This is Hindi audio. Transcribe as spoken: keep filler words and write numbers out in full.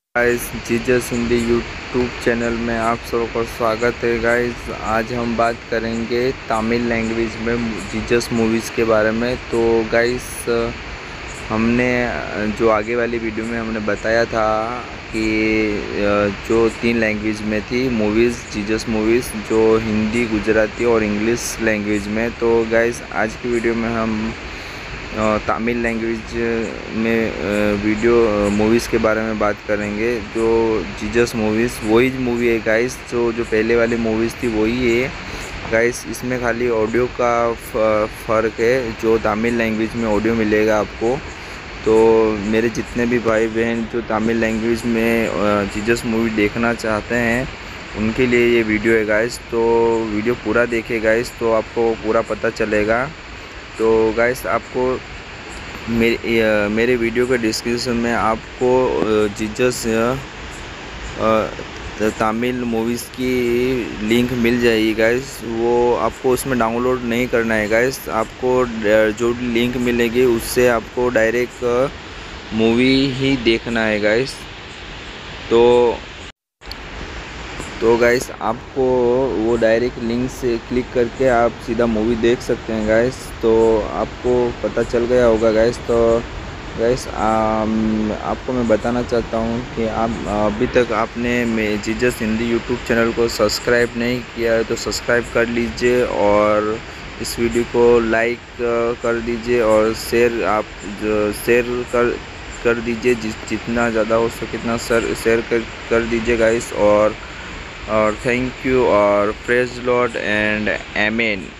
Guys, Jesus Hindi YouTube channel में आप सबको स्वागत है। गाइस, आज हम बात करेंगे तमिल लैंग्वेज में जीजस मूवीज़ के बारे में। तो गाइस, हमने जो आगे वाली वीडियो में हमने बताया था कि जो तीन लैंग्वेज में थी मूवीज़, जीजस मूवीज़, जो हिंदी, गुजराती और इंग्लिश लैंग्वेज में। तो गाइस, आज की वीडियो में हम तमिल लैंग्वेज में वीडियो मूवीज़ के बारे में बात करेंगे। जो जीजस मूवीज़ वही मूवी है गाइस, जो जो पहले वाली मूवीज़ थी वही है गाइस। इसमें खाली ऑडियो का फ़र्क है। जो तमिल लैंग्वेज में ऑडियो मिलेगा आपको। तो मेरे जितने भी भाई बहन जो तमिल लैंग्वेज में जीजस मूवी देखना चाहते हैं उनके लिए ये वीडियो है गाइस। तो वीडियो पूरा देखे गाइस, तो आपको पूरा पता चलेगा। तो गाइस, आपको मेरे मेरे वीडियो के डिस्क्रिप्शन में आपको जीजस तमिल मूवीज़ की लिंक मिल जाएगी गाइस। वो आपको उसमें डाउनलोड नहीं करना है गाइस। आपको जो लिंक मिलेगी उससे आपको डायरेक्ट मूवी ही देखना है गाइस। तो तो गाइस, आपको वो डायरेक्ट लिंक से क्लिक करके आप सीधा मूवी देख सकते हैं गाइस। तो आपको पता चल गया होगा गाइस। तो गाइस, आपको मैं बताना चाहता हूँ कि आप अभी तक आपने जीजस हिंदी यूट्यूब चैनल को सब्सक्राइब नहीं किया है तो सब्सक्राइब कर लीजिए और इस वीडियो को लाइक कर दीजिए और शेयर आप शेयर कर कर दीजिए। जिस जितना ज़्यादा हो सके इतना सर शेयर कर कर दीजिए गाइस। और और thank you or praise Lord and amen।